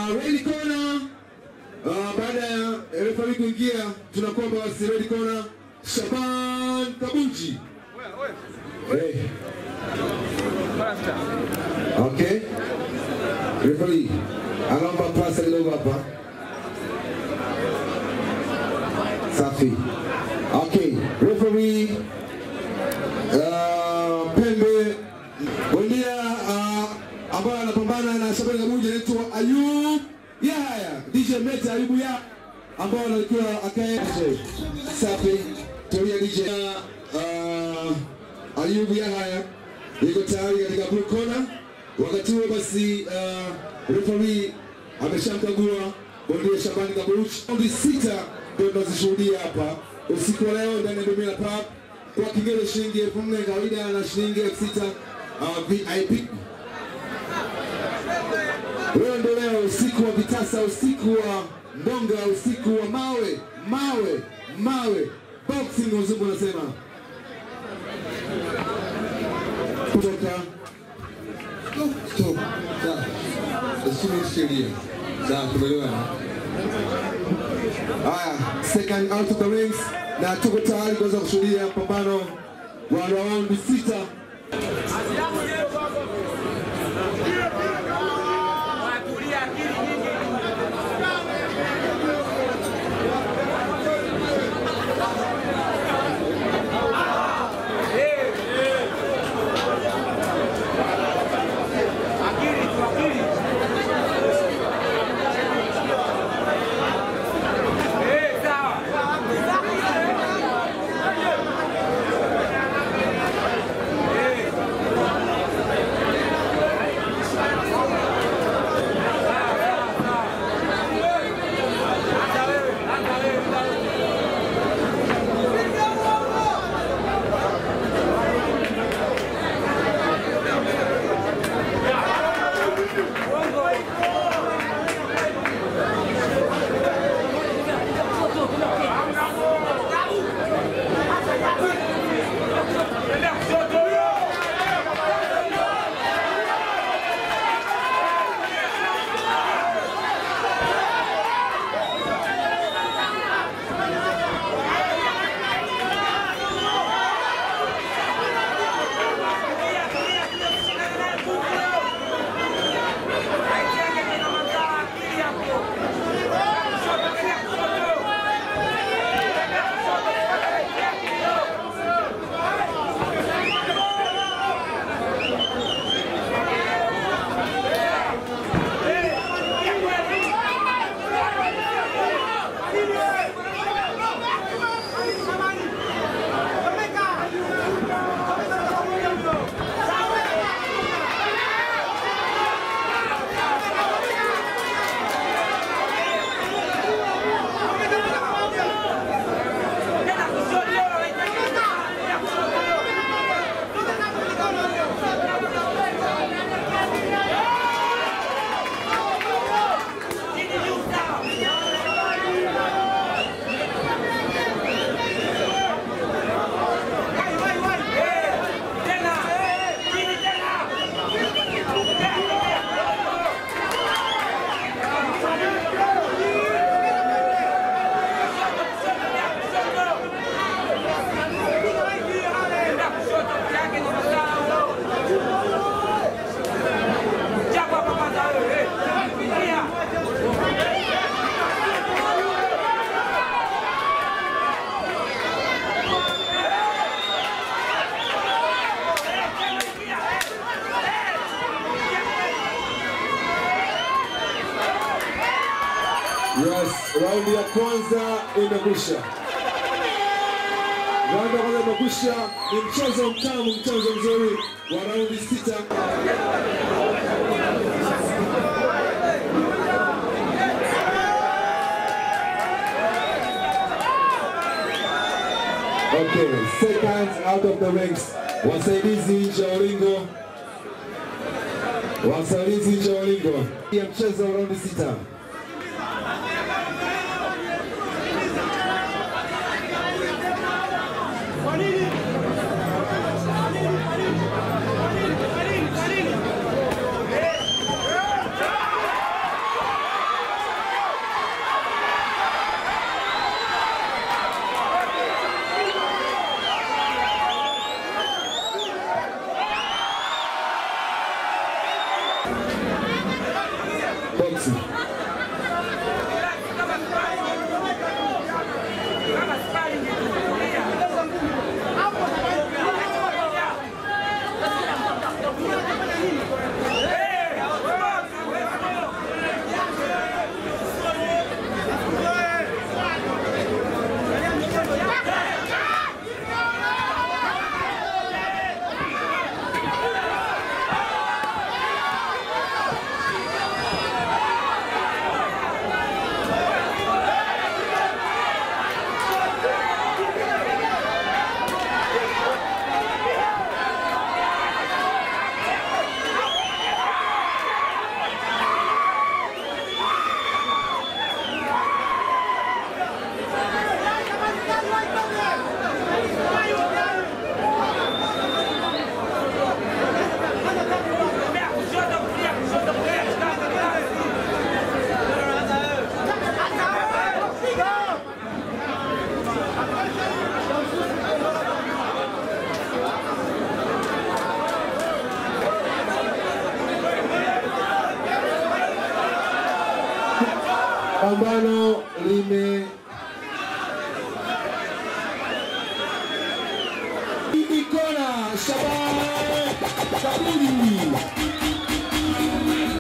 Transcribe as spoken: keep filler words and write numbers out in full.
Uh, ready corner. Uh, baada ya referee kuingia, tunakuomba wasi ready corner. Shabani Kabuji. Hey. Okay. Referee, anaomba pasa kidogo hapa. Safi. Okay, referee uh, Pembe bondia uh, ambaye anapambana na Shabani Kabuji anaitwa Ayubu Yahaya. D J Meta Ayubu ya ambao alikuwa akae. Safi. Toria D J uh, Ayubu Yahaya yuko tayari katika blue corner. Wakati huo basi uh, referee ameshamkagua bondia Shabani Kabuji. Raundi sita ndio tunazishuhudia hapa usiku wa leo ndani ya Dumila Pub. Kwa kigezo shilingi elfu nne kawaida na shilingi elfu sita uh, V I P. Leo ndio leo usiku wa vitasa, usiku wa ndonga, usiku wa mawe, mawe, mawe. Boxing wazungu nasema. Kutoka stop. Sawa. Assume sheria. Sawa, tumeelewana. Haya, second out of the rings na tuko tayari kuanza kushuhudia pambano wa round sita. Yes, raundi ya kwanza imekwisha. Raundi ya kwanza imekwisha. Ni mchezo mtamu, mchezo mzuri wa raundi sita. Okay, seconds out of the rings. Wasaidizi nje ya ulingo. Wasaidizi nje ya ulingo. Ya mchezo wa raundi sita. boxing. Pambano lime Ikona Shabani Kabuji